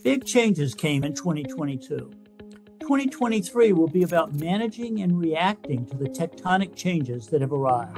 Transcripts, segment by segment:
Big changes came in 2022. 2023 will be about managing and reacting to the tectonic changes that have arrived.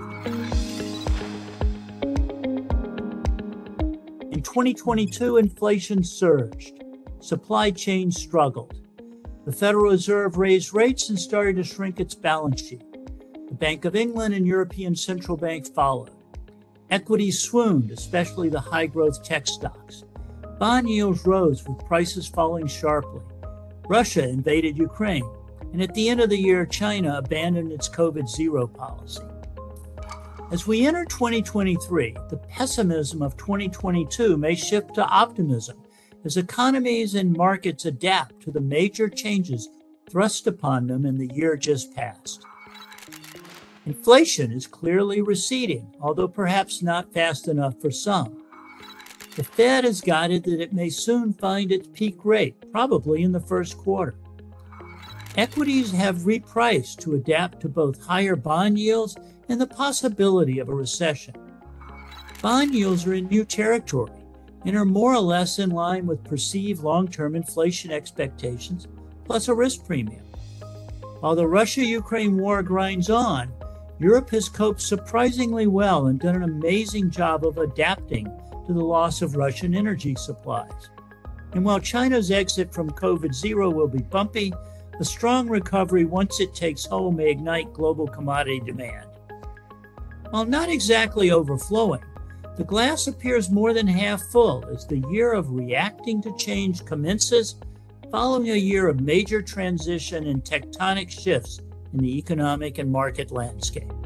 In 2022, inflation surged. Supply chains struggled. The Federal Reserve raised rates and started to shrink its balance sheet. The Bank of England and European central banks followed. Equities swooned, especially the high-growth tech stocks. Bond yields rose with prices falling sharply. Russia invaded Ukraine, and at the end of the year, China abandoned its COVID-0 policy. As we enter 2023, the pessimism of 2022 may shift to optimism as economies and markets adapt to the major changes thrust upon them in the year just past. Inflation is clearly receding, although perhaps not fast enough for some. The Fed has guided that it may soon find its peak rate, probably in the first quarter. Equities have repriced to adapt to both higher bond yields and the possibility of a recession. Bond yields are in new territory and are more or less in line with perceived long-term inflation expectations, plus a risk premium. While the Russia-Ukraine war grinds on, Europe has coped surprisingly well and done an amazing job of adapting to the loss of Russian energy supplies. And while China's exit from COVID-0 will be bumpy, a strong recovery once it takes hold may ignite global commodity demand. While not exactly overflowing, the glass appears more than half full as the year of reacting to change commences, following a year of major transition and tectonic shifts in the economic and market landscape.